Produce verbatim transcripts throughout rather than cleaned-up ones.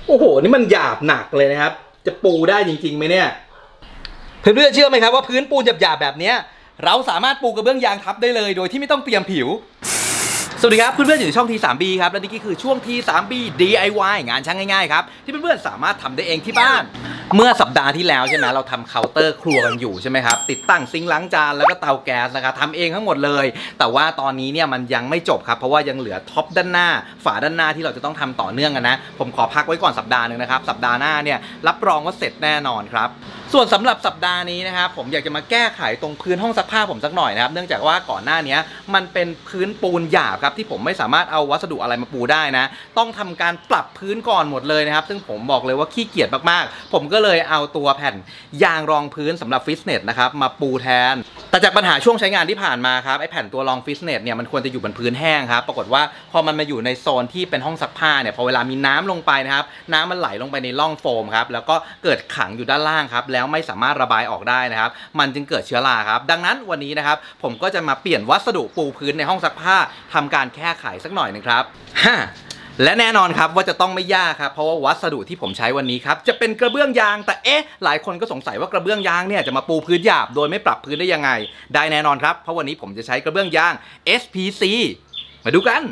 โอ้โหนี่มันหยาบหนักเลยนะครับจะปูได้จริงๆไหมเนี่ยเพื่อนๆเชื่อไหมครับว่าพื้นปูนหยาบๆแบบนี้เราสามารถปูกระเบื้องยางทับได้เลยโดยที่ไม่ต้องเตรียมผิวสวัสดีครับเพื่อนๆอยู่ช่อง ที ทรี บี ครับและนี่คือช่วง ที ทรี บี ดี ไอ วาย งานช่างง่ายๆครับที่เพื่อนๆสามารถทำได้เองที่บ้านเมื่อสัปดาห์ที่แล้วใช่ไหมเราทำเคาน์เตอร์ครัวกันอยู่ใช่ไหมครับติดตั้งซิงค์ล้างจานแล้วก็เตาแก๊สนะครับทำเองทั้งหมดเลยแต่ว่าตอนนี้เนี่ยมันยังไม่จบครับเพราะว่ายังเหลือท็อปด้านหน้าฝาด้านหน้าที่เราจะต้องทำต่อเนื่องกันนะผมขอพักไว้ก่อนสัปดาห์นึงนะครับสัปดาห์หน้าเนี่ยรับรองว่าเสร็จแน่นอนครับส่วนสำหรับสัปดาห์นี้นะครับผมอยากจะมาแก้ไขตรงพื้นห้องซักผ้าผมสักหน่อยนะครับเนื่องจากว่าก่อนหน้านี้มันเป็นพื้นปูนหยาบครับที่ผมไม่สามารถเอาวัสดุอะไรมาปูได้นะต้องทำการปรับพื้นก่อนหมดเลยนะครับซึ่งผมบอกเลยว่าขี้เกียจมากๆผมก็เลยเอาตัวแผ่นยางรองพื้นสำหรับฟิตเนสนะครับมาปูแทนแต่จากปัญหาช่วงใช้งานที่ผ่านมาครับไอ้แผ่นตัวรองฟิตเนสเนี่ยมันควรจะอยู่บนพื้นแห้งครับปรากฏว่าพอมันมาอยู่ในโซนที่เป็นห้องซักผ้าเนี่ยพอเวลามีน้ำลงไปนะครับน้ำมันไหลลงไปในร่องโฟมครับแล้วก็เกิดขังอยู่ด้านล่างครับแล้วไม่สามารถระบายออกได้นะครับมันจึงเกิดเชื้อราครับดังนั้นวันนี้นะครับผมก็จะมาเปลี่ยนวัสดุปูพื้นในห้องซักผ้าทำการแก้ไขสักหน่อยนึงครับและแน่นอนครับว่าจะต้องไม่ยากครับเพราะว่าวัสดุที่ผมใช้วันนี้ครับจะเป็นกระเบื้องยางแต่เอ๊ะหลายคนก็สงสัยว่ากระเบื้องยางเนี่ยจะมาปูพื้นหยาบโดยไม่ปรับพื้นได้ยังไงได้แน่นอนครับเพราะวันนี้ผมจะใช้กระเบื้องยาง เอส พี ซี มาดูกัน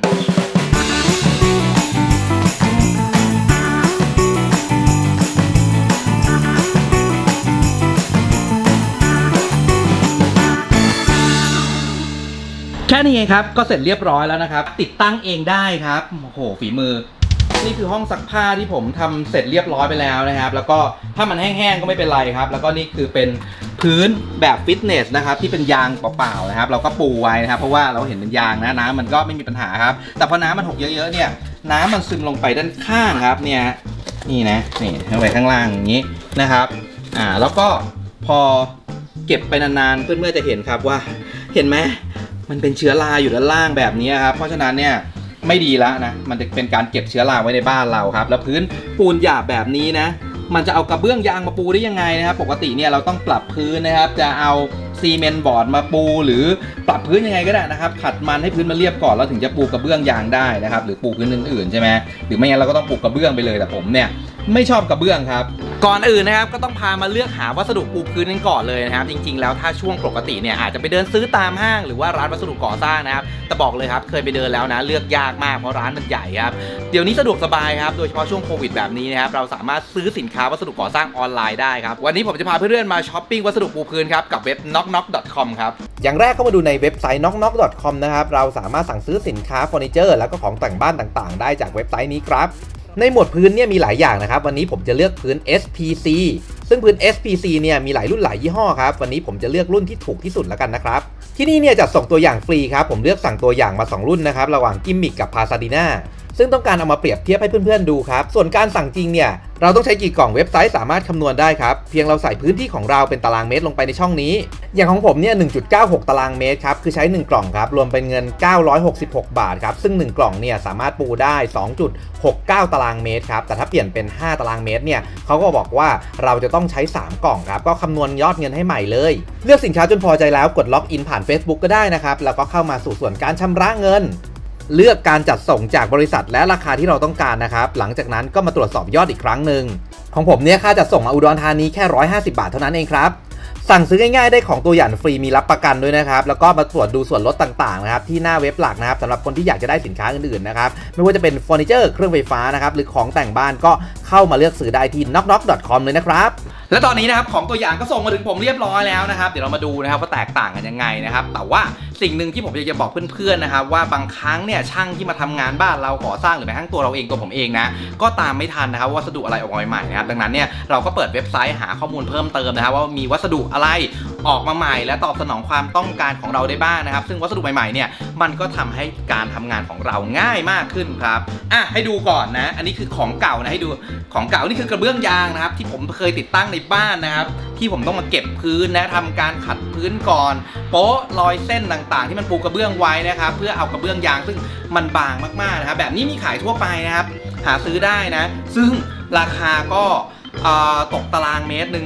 แค่นี้เองครับก็เสร็จเรียบร้อยแล้วนะครับติดตั้งเองได้ครับโอ้โหฝีมือนี่คือห้องซักผ้าที่ผมทำเสร็จเรียบร้อยไปแล้วนะครับแล้วก็ถ้ามันแห้งๆก็ไม่เป็นไรครับแล้วก็นี่คือเป็นพื้นแบบฟิตเนสนะครับที่เป็นยางเปล่าๆนะครับเราก็ปูไว้นะครับเพราะว่าเราเห็นเป็นยางนะน้ำมันก็ไม่มีปัญหาครับแต่พอน้ำมันหกเยอะๆเนี่ยน้ำมันซึมลงไปด้านข้างครับเนี่ยนี่นะนี่ลงไปข้างล่างอย่างนี้นะครับอ่าแล้วก็พอเก็บไปนานๆเพื่อนๆจะเห็นครับว่าเห็นไหมมันเป็นเชื้อราอยู่ด้านล่างแบบนี้ครับเพราะฉะนั้นเนี่ยไม่ดีแล้วนะมันจะเป็นการเก็บเชื้อราไว้ในบ้านเราครับแล้วพื้นปูนหยาบแบบนี้นะมันจะเอากระเบื้องยางมาปูได้ยังไงนะครับปกติเนี่ยเราต้องปรับพื้นนะครับจะเอาซีเมนต์บอร์ดมาปูหรือปรับพื้นยังไงก็ได้นะครับขัดมันให้พื้นมันเรียบก่อนแล้วถึงจะปูกระเบื้องยางได้นะครับหรือปูพื้นอื่นๆใช่ไหมหรือไม่งั้นเราก็ต้องปูกระเบื้องไปเลยแต่ผมเนี่ยไม่ชอบกระเบื้องครับก่อนอื่นนะครับก็ต้องพามาเลือกหาวัสดุปูพื้นกันก่อนเลยนะครับจริงๆแล้วถ้าช่วงปกติเนี่ยอาจจะไปเดินซื้อตามห้างหรือว่าร้านวัสดุก่อสร้างนะครับแต่บอกเลยครับเคยไปเดินแล้วนะเลือกยากมากเพราะร้านมันใหญ่ครับเดี๋ยวนี้สะดวกสบายครับโดยเฉพาะช่วงโควิดแบบนี้นะครับเราสามารถซื้อสินค้าวัสดุก่อสร้างออนไลน์ได้ครับวันนี้ผมจะพาเพื่อนๆมาช้อปปิ้งวัสดุปูพื้นครับกับเว็บ น็อกน็อก ดอท คอม ครับอย่างแรกเข้ามาดูในเว็บไซต์ น็อกน็อก ดอท คอม นะครับเราสามารถสั่งซื้อสินค้าเฟอร์นิเจอร์แล้วก็ของแต่งบ้านต่างๆได้จากเว็บไซต์นี้ครับในหมวดพื้นเนี่ยมีหลายอย่างนะครับวันนี้ผมจะเลือกพื้น เอส พี ซี ซึ่งพื้น เอส พี ซี เนี่ยมีหลายรุ่นหลายยี่ห้อครับวันนี้ผมจะเลือกรุ่นที่ถูกที่สุดแล้วกันนะครับที่นี่เนี่ยจัดส่งตัวอย่างฟรีครับผมเลือกสั่งตัวอย่างมาสองรุ่นนะครับระหว่างกิมมิกกับพาซาดีนาซึ่งต้องการเอามาเปรียบเทียบให้เพื่อนๆดูครับส่วนการสั่งจริงเนี่ยเราต้องใช้กี่กล่องเว็บไซต์สามารถคำนวณได้ครับเพียงเราใส่พื้นที่ของเราเป็นตารางเมตรลงไปในช่องนี้อย่างของผมเนี่ย หนึ่งจุดเก้าหก ตารางเมตรครับคือใช้หนึ่งกล่องครับรวมเป็นเงินเก้าร้อยหกสิบหกบาทครับซึ่งหนึ่งกล่องเนี่ยสามารถปูได้ สองจุดหกเก้า ตารางเมตรครับแต่ถ้าเปลี่ยนเป็นห้าตารางเมตรเนี่ยเขาก็บอกว่าเราจะต้องใช้สามกล่องครับก็คำนวณยอดเงินให้ใหม่เลยเลือกสินค้าจนพอใจแล้วกดล็อกอินผ่าน Facebook ก็ได้นะครับแล้วก็เข้ามาสู่ส่วนการชำระเงินเลือกการจัดส่งจากบริษัทและราคาที่เราต้องการนะครับหลังจากนั้นก็มาตรวจสอบยอดอีกครั้งหนึ่งของผมเนี่ยค่าจัดส่งมาอุดรธานีแค่หนึ่งร้อยห้าสิบบาทเท่านั้นเองครับสั่งซื้อง่ายๆได้ของตัวอย่างฟรีมีรับประกันด้วยนะครับแล้วก็มาตรวจดูส่วนลดต่างๆนะครับที่หน้าเว็บหลักนะครับสำหรับคนที่อยากจะได้สินค้าอื่นๆนะครับไม่ว่าจะเป็นเฟอร์นิเจอร์เครื่องไฟฟ้านะครับหรือของแต่งบ้านก็เข้ามาเลือกซื้อได้ที่ น็อก น็อก ดอท คอม เลยนะครับและตอนนี้นะครับของตัวอย่างก็ส่งมาถึงผมเรียบร้อยแล้วนะครับเดี๋ยวเรามาดูนะครับว่าแตกต่างกันยังไงนะครับแต่ว่าสิ่งหนึ่งที่ผมอยากจะบอกเพื่อนๆนะครับว่าบางครั้งเนี่ยช่างที่มาทำงานบ้านเราก่อสร้างหรือแม้กระทั่งตัวเราเองตัวผมเองนะก็ตามไม่ทันนะครับวัสดุอะไรออกมาใหม่นะครับดังนั้นเนี่ยเราก็เปิดเว็บไซต์หาข้อมูลเพิ่มเติมนะครับว่ามีวัสดุอะไรออกมาใหม่และตอบสนองความต้องการของเราได้บ้างนะครับซึ่งวัสดุใหม่ๆเนี่ยมันก็ทำให้การทำงานของเราง่ายมากขึ้นครับอ่ะให้ดูก่อนนะอันนี้คือของเก่านะให้ดูของเก่านี่คือกระเบื้องยางนะครับที่ผมเคยติดตั้งในบ้านนะครับที่ผมต้องมาเก็บพื้นนะทำการขัดพื้นก่อนโป๊ะรอยเส้นต่างๆที่มันปูกระเบื้องไว้นะครับเพื่อเอากระเบื้องยางซึ่งมันบางมากๆนะครับแบบนี้มีขายทั่วไปนะครับหาซื้อได้นะซึ่งราคาก็ตกตารางเมตรหนึ่ง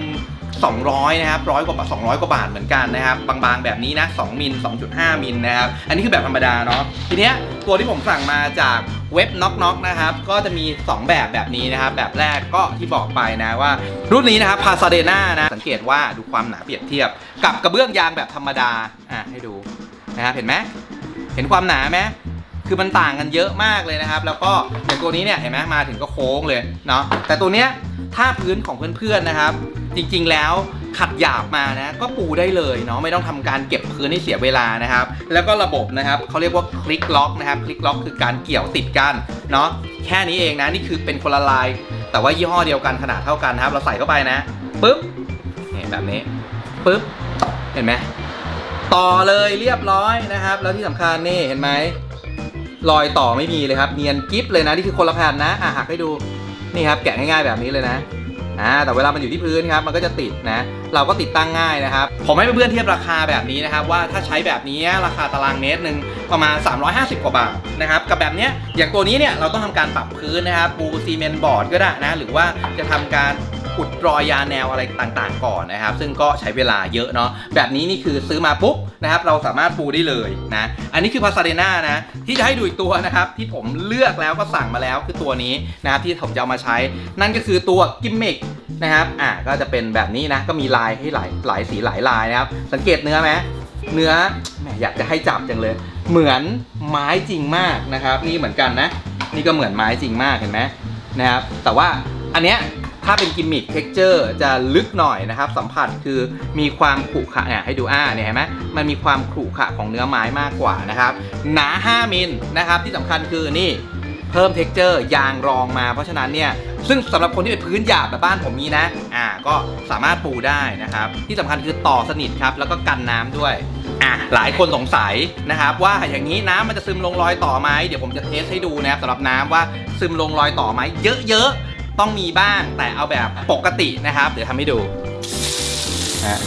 สองร้อยนะครับร้อยกว่าบาทสองร้อยกว่าบาทเหมือนกันนะครับบางๆแบบนี้นะสองมิล สองจุดห้า มิลนะครับอันนี้คือแบบธรรมดาเนาะทีเนี้ยตัวที่ผมสั่งมาจากเว็บน็อกน็อกนะครับก็จะมีสองแบบแบบนี้นะครับแบบแรกก็ที่บอกไปนะว่ารุ่นนี้นะครับ Pasadena นะสังเกตว่าดูความหนาเปรียบเทียบกับกระเบื้องยางแบบธรรมดาอ่ะให้ดูนะครับเห็นไหมเห็นความหนาไหมคือมันต่างกันเยอะมากเลยนะครับแล้วก็อย่างตัวนี้เนี่ยเห็นไหมมาถึงก็โค้งเลยเนาะแต่ตัวเนี้ยถ้าพื้นของเพื่อนๆนะครับจริงๆแล้วขัดหยาบมานะก็ปูได้เลยเนาะไม่ต้องทำการเก็บพื้นให้เสียเวลานะครับแล้วก็ระบบนะครับเขาเรียกว่าคลิกล็อกนะครับคลิกล็อกคือการเกี่ยวติดกันเนาะแค่นี้เองนะนี่คือเป็นคนละลายแต่ว่ายี่ห้อเดียวกันขนาดเท่ากันนะครับเราใส่เข้าไปนะปึ๊บนี่แบบนี้ปึ๊บเห็นไหมต่อเลยเรียบร้อยนะครับแล้วที่สำคัญนี่เห็นไหมรอยต่อไม่มีเลยครับเนียนกิ๊บเลยนะนี่คือคนละแผ่นนะอ่ะหักให้ดูนี่ครับแกะง่ายๆแบบนี้เลยนะอ่าแต่เวลามันอยู่ที่พื้นครับมันก็จะติดนะเราก็ติดตั้งง่ายนะครับผมให้เพื่อนๆเทียบราคาแบบนี้นะครับว่าถ้าใช้แบบนี้ราคาตารางเมตรหนึ่งประมาณสามร้อยห้าสิบกว่าบาทนะครับกับแบบนี้อย่างตัวนี้เนี่ยเราต้องทำการปรับพื้นนะครับปูซีเมนต์บอร์ดก็ได้นะหรือว่าจะทำการอุดรอยยาแนวอะไรต่างๆก่อนนะครับซึ่งก็ใช้เวลาเยอะเนาะแบบนี้นี่คือซื้อมาปุ๊บนะครับเราสามารถปูได้เลยนะอันนี้คือ Pasadena นะที่จะให้ดูอีกตัวนะครับที่ผมเลือกแล้วก็สั่งมาแล้วคือตัวนี้นะครับที่ผมจะเอามาใช้นั่นก็คือตัวกิมมิคนะครับอ่ะก็จะเป็นแบบนี้นะก็มีลายให้หลายหลายสีหลายลายนะครับสังเกตเนื้อไหมเนื้อแหมอยากจะให้จับจังเลยเหมือนไม้จริงมากนะครับนี่เหมือนกันนะนี่ก็เหมือนไม้จริงมากเห็นไหมนะครับแต่ว่าอันเนี้ยถ้าเป็นกิมมิคเท็กเจอร์จะลึกหน่อยนะครับสัมผัสคือมีความขรุขระเนี่ยให้ดูอ่าเนี่ยเห็นไหมมันมีความขรุขระของเนื้อไม้มากกว่านะครับหนาห้ามิลนะครับที่สำคัญคือนี่เพิ่มเท็กเจอร์ยางรองมาเพราะฉะนั้นเนี่ยซึ่งสำหรับคนที่เป็นพื้นหยาบแบบบ้านผมมีนะอ่าก็สามารถปูได้นะครับที่สำคัญคือต่อสนิทครับแล้วก็กันน้ำด้วยอ่ะหลายคนสงสัยนะครับว่าอย่างนี้น้ำมันจะซึมลงรอยต่อไหมเดี๋ยวผมจะเทสให้ดูนะครับสำหรับน้ำว่าซึมลงรอยต่อไหมเยอะๆต้องมีบ้างแต่เอาแบบปกตินะครับเดี๋ยวทำให้ดูนะ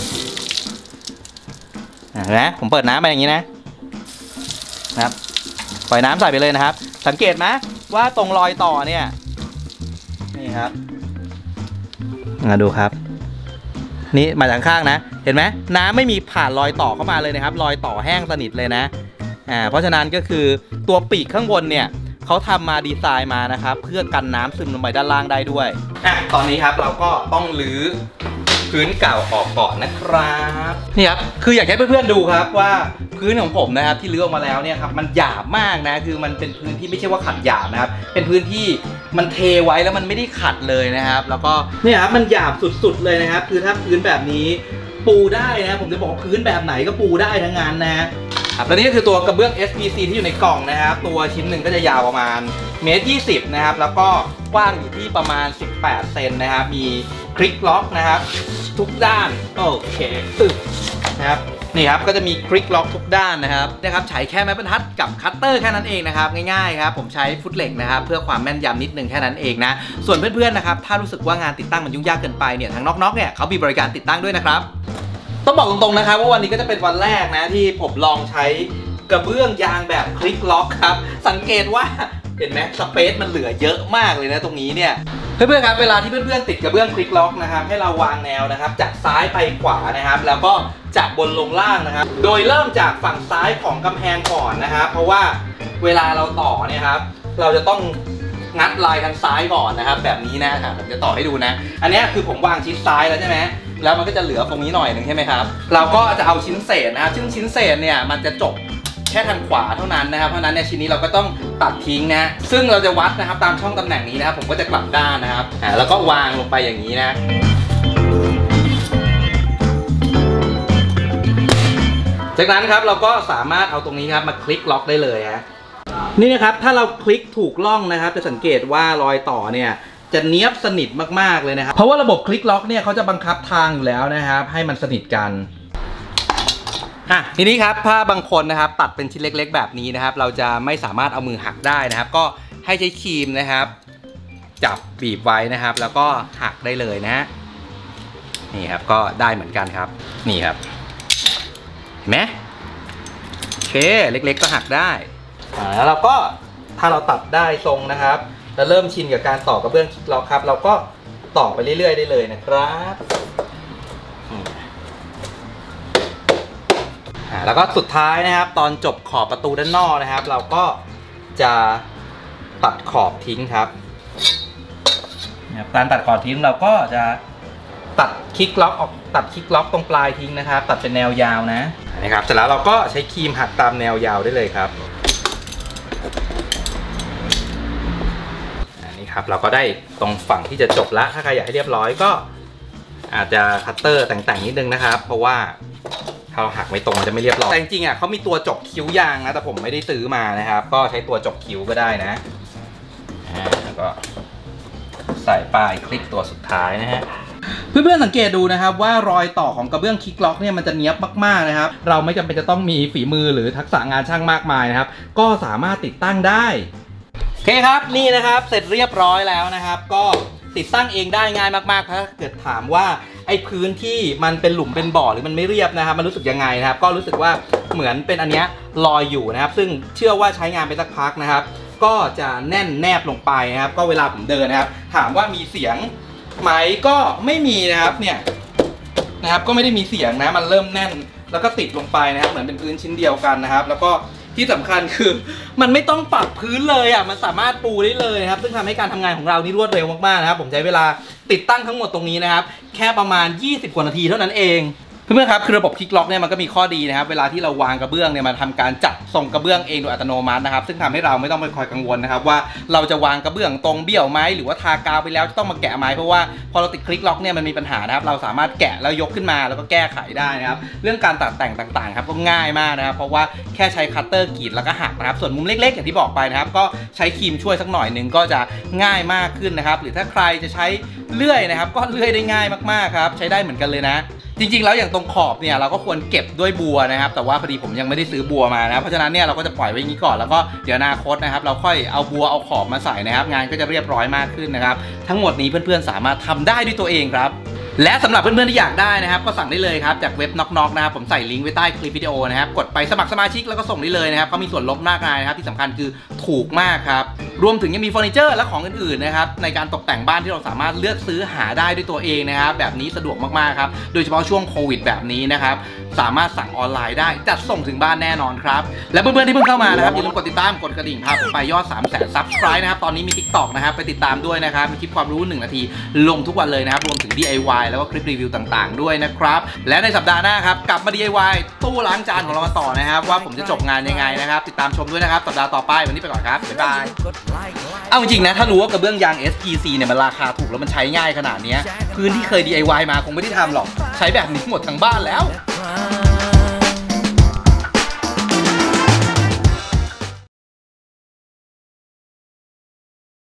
นะผมเปิดน้ำไปอย่างนี้นะนะครับปล่อยน้ำใส่ไปเลยนะครับสังเกตไหมว่าตรงรอยต่อเนี่ยนี่ครับมาดูครับนี่มาจากข้างนะเห็นไหมน้ำไม่มีผ่านรอยต่อเข้ามาเลยนะครับรอยต่อแห้งสนิทเลยนะอ่าเพราะฉะนั้นก็คือตัวปีกข้างบนเนี่ยเขาทำมาดีไซน์มานะครับเพื่อกันน้ำซึมลงไปด้านล่างได้ด้วยอ่ะตอนนี้ครับเราก็ต้องรื้อพื้นเก่าออกก่อนนะครับนี่ครับคืออยากให้เพื่อนๆดูครับว่าพื้นของผมนะครับที่รื้อออกมาแล้วเนี่ยครับมันหยาบมากนะคือมันเป็นพื้นที่ไม่ใช่ว่าขัดหยาบนะครับเป็นพื้นที่มันเทไว้แล้วมันไม่ได้ขัดเลยนะครับแล้วก็เนี่ยครับมันหยาบสุดๆเลยนะครับคือถ้าพื้นแบบนี้ปูได้นะผมจะบอกพื้นแบบไหนก็ปูได้ทั้งนั้นนะครับและนี่ก็คือตัวกระเบื้อง เอส พี ซี ที่อยู่ในกล่องนะครับตัวชิ้นหนึ่งก็จะยาวประมาณเมตรยี่สิบนะครับแล้วก็กว้างอยู่ที่ประมาณสิบแปดเซนนะครับมีคลิกล็อกนะครับทุกด้านโอเคตึ๊บนะครับนี่ครับก็จะมีคลิกล็อกทุกด้านนะครับนะครับใช้แค่ไม้บรรทัดกับคัตเตอร์แค่นั้นเองนะครับง่ายๆครับผมใช้ฟุตเหล็กนะครับเพื่อความแม่นยำนิดนึงแค่นั้นเองนะส่วนเพื่อนๆนะครับถ้ารู้สึกว่างานติดตั้งมันยุ่งยากเกินไปเนี่ยทางน็อกน็อกเนี่ยเขามีบริการติดตั้งด้วยนะครับต้องบอกตรงๆนะครับว่าวันนี้ก็จะเป็นวันแรกนะที่ผมลองใช้กระเบื้องยางแบบคลิกล็อกครับสังเกตว่าเห็นไหมสเปซมันเหลือเยอะมากเลยนะตรงนี้เนี่ยเพื่อนๆครับเวลาที่เพื่อนๆติดกระเบื้องคลิกล็อกนะครับให้เราวางแนวนะครับจากซ้ายไปขวานะครับแล้วก็จากบนลงล่างนะครับโดยเริ่มจากฝั่งซ้ายของกำแพงก่อนนะครับเพราะว่าเวลาเราต่อเนี่ยครับเราจะต้องงัดลายทางซ้ายก่อนนะครับแบบนี้นะครับผมจะต่อให้ดูนะอันนี้คือผมวางชิดซ้ายแล้วใช่ไหมแล้วมันก็จะเหลือตรงนี้หน่อยหนึ่งใช่ไหมครับเราก็จะเอาชิ้นเศษนะครับซึ่งชิ้นเศษเนี่ยมันจะจบแค่ทางขวาเท่านั้นนะครับเพราะนั้นเนี่ยชิ้นนี้เราก็ต้องตัดทิ้งนะซึ่งเราจะวัดนะครับตามช่องตำแหน่งนี้นะครับผมก็จะกลับด้านนะครับอ่าแล้วก็วางลงไปอย่างนี้นะจากนั้นครับเราก็สามารถเอาตรงนี้ครับมาคลิกล็อกได้เลยฮะนี่นะครับถ้าเราคลิกถูกล่องนะครับจะสังเกตว่ารอยต่อเนี่ยจะเนี้ยบสนิทมากๆเลยนะครับเพราะว่าระบบคลิกล็อกเนี่ยเขาจะบังคับทางอยู่แล้วนะครับให้มันสนิทกันอ่ะทีนี้ครับถ้าบางคนนะครับตัดเป็นชิ้นเล็กๆแบบนี้นะครับเราจะไม่สามารถเอามือหักได้นะครับก็ให้ใช้ครีมนะครับจับบีบไว้นะครับแล้วก็หักได้เลยนะนี่ครับก็ได้เหมือนกันครับนี่ครับเห็นไหมโอเคเล็กๆก็หักได้อ่าแล้วเราก็ถ้าเราตัดได้ทรงนะครับแล้วเริ่มชินกับการต่อกระเบื้องคลิกล็อกครับเราก็ต่อไปเรื่อยๆได้เลยนะครับอ่าแล้วก็สุดท้ายนะครับตอนจบขอบประตูด้านนอกนะครับเราก็จะตัดขอบทิ้งครับการตัดขอบทิ้งเราก็จะตัดคลิกล็อกออกตัดคลิกล็อกตรงปลายทิ้งนะครับตัดเป็นแนวยาวนะนะครับเสร็จแล้วเราก็ใช้ครีมหักตามแนวยาวได้เลยครับอันนี้ครับเราก็ได้ตรงฝั่งที่จะจบแล้วถ้าใครอยากให้เรียบร้อยก็อาจจะคัตเตอร์แต่งๆนิดนึงนะครับเพราะว่าถ้าเราหักไม่ตรงมันจะไม่เรียบร้อยแต่จริงๆอ่ะเขามีตัวจบคิ้วยางนะแต่ผมไม่ได้ซื้อมานะครับก็ใช้ตัวจบคิ้วก็ได้นะอ่าแล้วก็ใส่ป้ายคลิกตัวสุดท้ายนะฮะเพื่อนๆสังเกตดูนะครับว่ารอยต่อของกระเบื้องคลิกล็อกเนี่ยมันจะเนี๊ยบมากๆนะครับเราไม่จำเป็นจะต้องมีฝีมือหรือทักษะงานช่างมากมายนะครับก็สามารถติดตั้งได้โอเคครับนี่นะครับเสร็จเรียบร้อยแล้วนะครับก็ติดตั้งเองได้ง่ายมากๆถ้าเกิดถามว่าไอ้พื้นที่มันเป็นหลุมเป็นบ่อหรือมันไม่เรียบนะครับมันรู้สึกยังไงนะครับก็รู้สึกว่าเหมือนเป็นอันเนี้ยลอยอยู่นะครับซึ่งเชื่อว่าใช้งานไปสักพักนะครับก็จะแน่นแนบลงไปนะครับก็เวลาผมเดินนะครับถามว่ามีเสียงไหมก็ไม่มีนะครับเนี่ยนะครับก็ไม่ได้มีเสียงนะมันเริ่มแน่นแล้วก็ติดลงไปนะครับเหมือนเป็นพื้นชิ้นเดียวกันนะครับแล้วก็ที่สำคัญคือมันไม่ต้องปรับพื้นเลยอ่ะมันสามารถปูได้เลยนะครับซึ่งทำให้การทำงานของเรานี่รวดเร็วมากๆนะครับผมใช้เวลาติดตั้งทั้งหมดตรงนี้นะครับแค่ประมาณยี่สิบกว่านาทีเท่านั้นเองเพื่อนๆครับคือระบบคลิกล็อกเนี่ยมันก็มีข้อดีนะครับเวลาที่เราวางกระเบื้องเนี่ยมันทำการจัดทรงกระเบื้องเองโดยอัตโนมัตินะครับซึ่งทำให้เราไม่ต้องไปคอยกังวลนะครับว่าเราจะวางกระเบื้องตรงเบี้ยวไหมหรือว่าทากาวไปแล้วจะต้องมาแกะไหมเพราะว่าพอเราติดคลิกล็อกเนี่ยมันมีปัญหานะครับเราสามารถแกะแล้วยกขึ้นมาแล้วก็แก้ไขได้นะครับเรื่องการตัดแต่งต่างๆครับก็ง่ายมากนะครับเพราะว่าแค่ใช้คัตเตอร์กรีดแล้วก็หักนะครับส่วนมุมเล็กๆอย่างที่บอกไปนะครับก็ใช้ครีมช่วยสักหน่อยหนึ่งก็จะง่ายมากขึ้นนะครับหรือถ้าใครจะใช้เลื่อยนะครับก็เลื่อยได้ง่ายมากๆครับใช้ได้เหมือนกันเลยนะจริงๆแล้วอย่างตรงขอบเนี่ยเราก็ควรเก็บด้วยบัวนะครับแต่ว่าพอดีผมยังไม่ได้ซื้อบัวมานะเพราะฉะนั้นเนี่ยเราก็จะปล่อยไว้อย่างนี้ก่อนแล้วก็เดี๋ยวอนาคตนะครับเราค่อยเอาบัวเอาขอบมาใส่นะครับงานก็จะเรียบร้อยมากขึ้นนะครับทั้งหมดนี้เพื่อนๆสามารถทำได้ด้วยตัวเองครับและสำหรับเพื่อนๆที่อยากได้นะครับก็สั่งได้เลยครับจากเว็บน็อกน็อกนะครับผมใส่ลิงก์ไว้ใต้คลิปวิดีโอนะครับกดไปสมัครสมาชิกแล้วก็ส่งได้เลยนะครับเขามีส่วนลดมากมายนะครับที่สำคัญคือถูกมากครับรวมถึงยังมีเฟอร์นิเจอร์และของอื่นๆนะครับในการตกแต่งบ้านที่เราสามารถเลือกซื้อหาได้ด้วยตัวเองนะครับแบบนี้สะดวกมากๆครับโดยเฉพาะช่วงโควิดแบบนี้นะครับสามารถสั่งออนไลน์ได้จัดส่งถึงบ้านแน่นอนครับและเพื่อนๆที่เพิ่งเข้ามานะครับอย่าลืมกดติดตามกดกระดิ่งพาผมไปยอด สามแสน ซับสไครบ์ นะครับตอนนี้มี ติ๊กต็อก นะครับไปติดตามด้วยนะครับมีคลิปความรู้หนึ่งนาทีลงทุกวันเลยนะครับรวมถึง ดี ไอ วาย แล้วก็คลิปรีวิวต่างๆด้วยนะครับและในสัปดาห์หน้าครับกลับมา ดี ไอ วาย ตู้ล้างจานของเรามาต่อนะครับว่าผมจะจบงานยังไงนะครับติดตามชมด้วยนะครับสัปดาห์ต่อไปวันนี้ไปก่อนครับบ๊ายบายเอาจริงๆนะถ้ารู้ว่ากระเบื้องยาง เอส พี ซี เนี่ยมันราคาถูกแล้วมันใช้ง่ายขนาดนี้พื้นที่เคย ดี ไอ วาย มาคงไม่ได้ทำหรอกใช้แบบนี้หมดทั้งบ้านแล้ว